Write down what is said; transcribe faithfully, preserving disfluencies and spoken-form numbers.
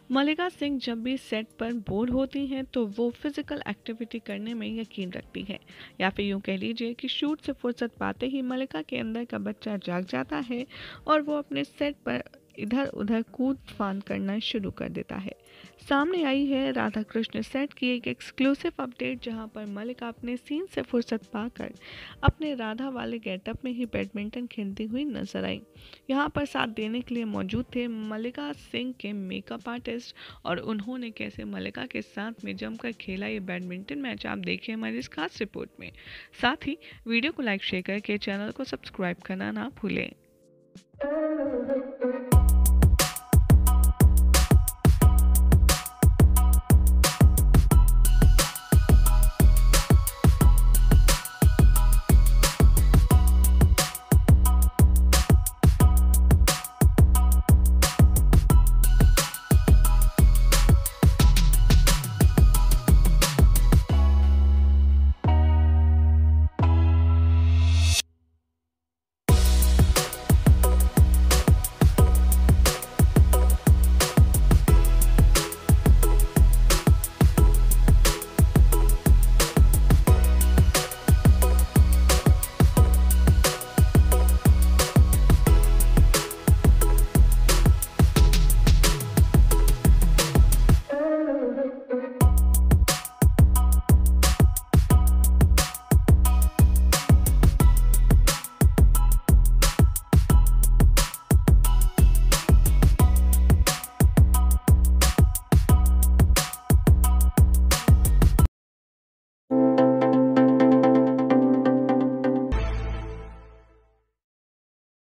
मल्लिका सिंह जब भी सेट पर बोर होती हैं तो वो फिजिकल एक्टिविटी करने में यकीन रखती हैं, या फिर यूँ कह लीजिए कि शूट से फुर्सत पाते ही मल्लिका के अंदर का बच्चा जाग जाता है और वो अपने सेट पर इधर उधर कूद फान करना शुरू कर देता है। सामने आई है राधा कृष्ण सेट की एक एक्सक्लूसिव अपडेट, जहां पर मल्लिका अपने सीन से फुर्सत पाकर अपने राधा वाले गेटअप में ही बैडमिंटन खेलती हुई नजर आई। यहाँ पर साथ देने के लिए मौजूद थे मल्लिका सिंह के मेकअप आर्टिस्ट, और उन्होंने कैसे मल्लिका के साथ में जमकर खेला ये बैडमिंटन मैच, आप देखिए हमारी इस खास रिपोर्ट में। साथ ही वीडियो को लाइक शेयर करके चैनल को सब्सक्राइब करना ना भूलें।